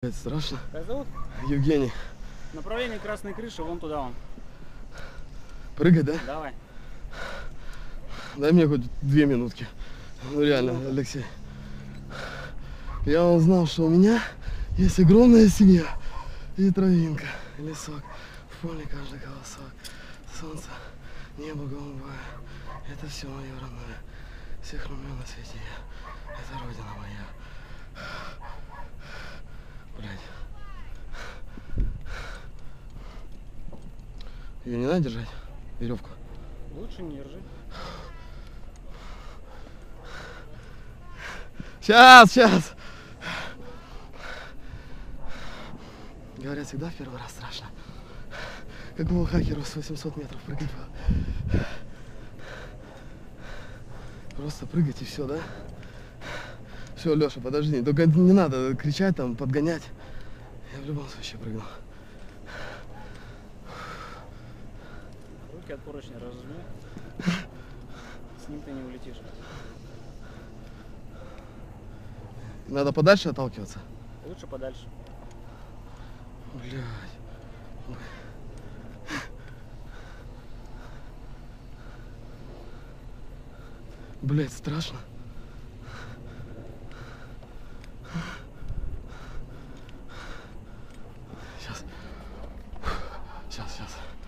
Это страшно. Как зовут? Евгений. Направление красной крыши, вон туда вон. Прыгать, да? Давай. Дай мне хоть 2 минутки. Ну реально, Алексей. Я узнал, что у меня есть огромная семья. И травинка, и лесок. В поле каждый колосок. Солнце, небо голубое. Это все мое родное. Всех люблю на свете я. Это родина моя. Блядь. Ее не надо держать? Веревку? Лучше не держи. Сейчас. Говорят, всегда в первый раз страшно. Какого хакеру с 800 метров прыгать? Просто прыгать и все, да? Все, Леша, подожди. Только не надо кричать там, подгонять. Я в любом случае прыгну. Руки от поручня разжми. С ним ты не улетишь. Надо подальше отталкиваться? Лучше подальше. Блядь. Блядь, страшно. Сейчас.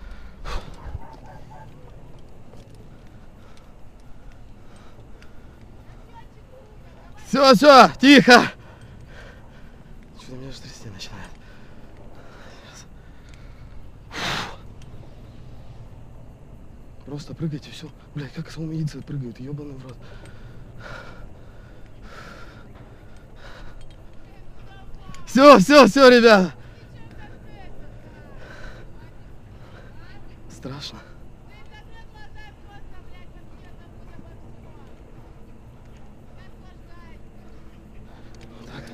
Все, тихо. Что-то меня аж трясти начинает. Сейчас. Просто прыгайте, все. Блядь, как самоубийцы прыгают, ебаный в рот. Все, ребята. Страшно. Вот так.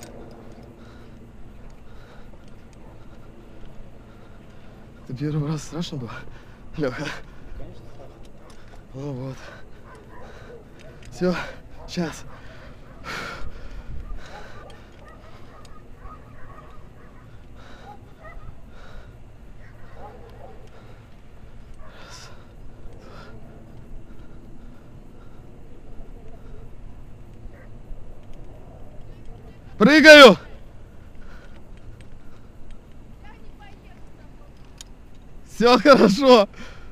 Ты первый раз страшно было, Леха? Конечно, страшно. Ну вот. Все, сейчас. Прыгаю! Все хорошо!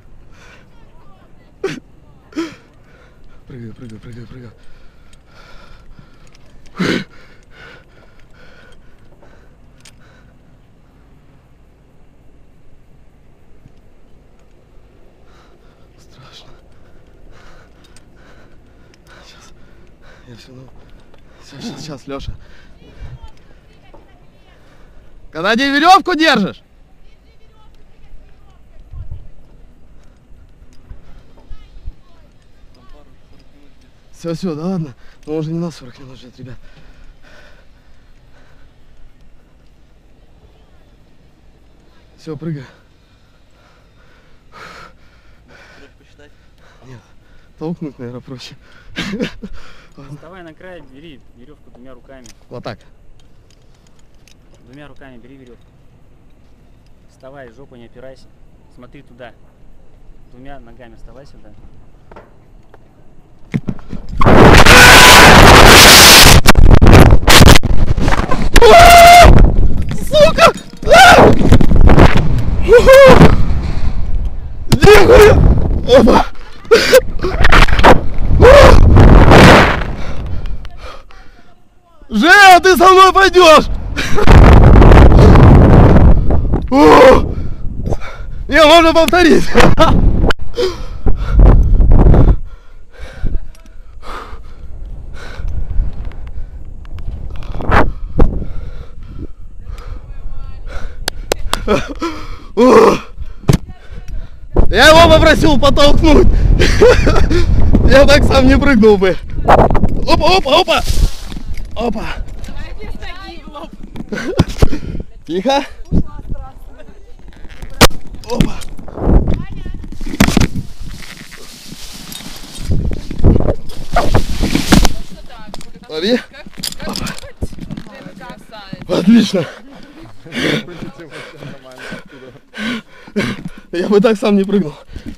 Прыгаю. Страшно. Сейчас. Я все, ну... Сейчас, Леша. Когда ты веревку держишь? Все, да ладно. Но уже не на 40 минут ждет, ребят. Все, прыгай. Посчитать? Нет, толкнуть, наверное, проще. Вставай на край, бери веревку 2 руками. Вот так. 2 руками бери веревку. Вставай, жопу не опирайся. Смотри туда. 2 ногами вставай сюда. Сука! Нихуя! Опа! Женя, ты со мной пойдешь! Не, можно повторить. Я его попросил подтолкнуть. Я так сам не прыгнул бы. Опа. Тихо. Опа. Лови. Отлично. Я бы так сам не прыгнул.